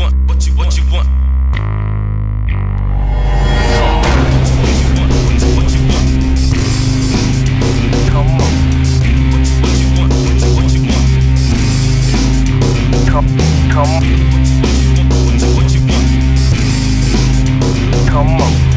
want? What you want? What you want? Come on. What you want? What you want? Come. What you want? What you want? Come on.